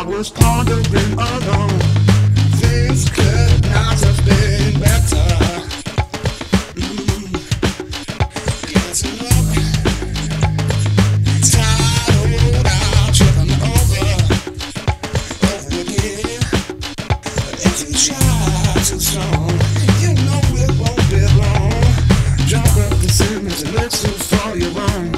I was pondering alone. Things could not have been better. Getting up, tired out, tripping over again. If you try too strong, you know it won't be long. Jump up the sinners and let you fall your own.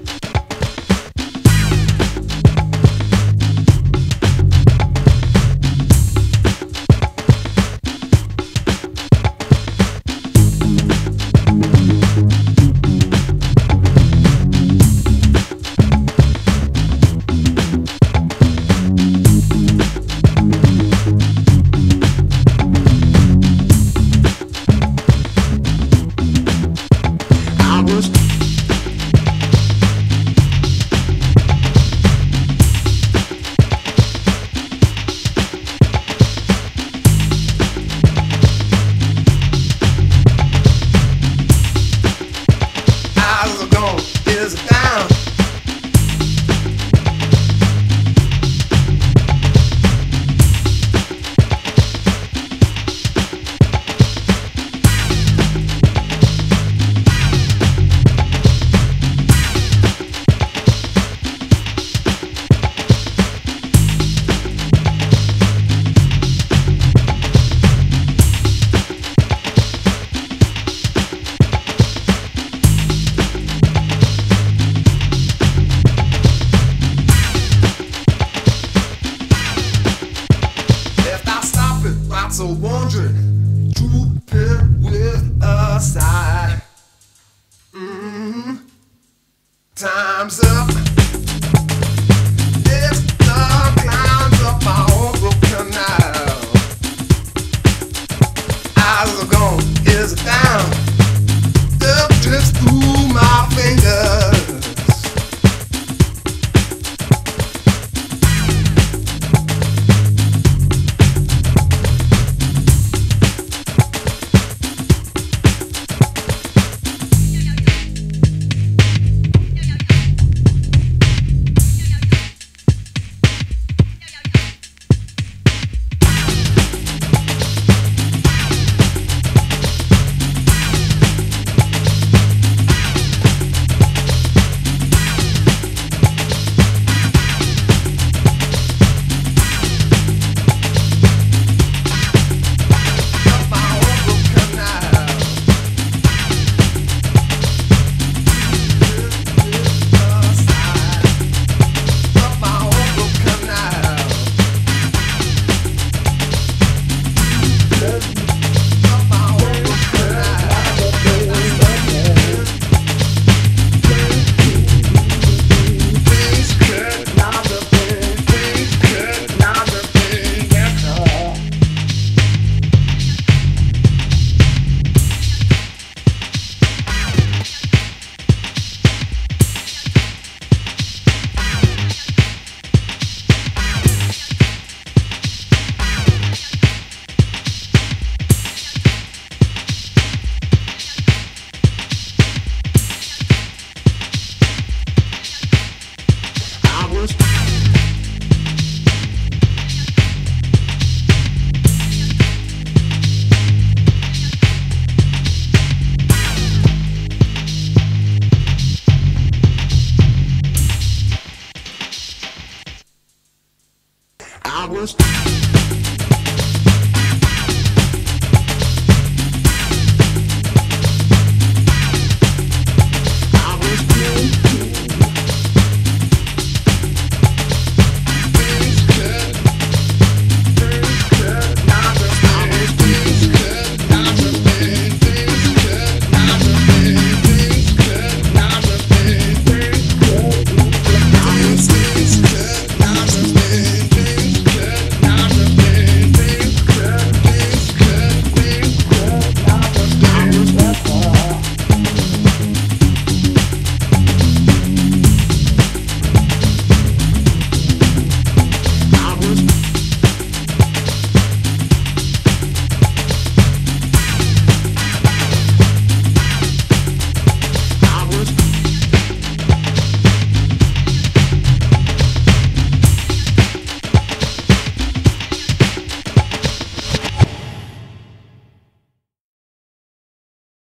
So wondering, drooping with a sigh. Time's up. It's the clowns up my Vogel canal. Eyes are gone, ears are down. Stuff drifts through my fingers. I was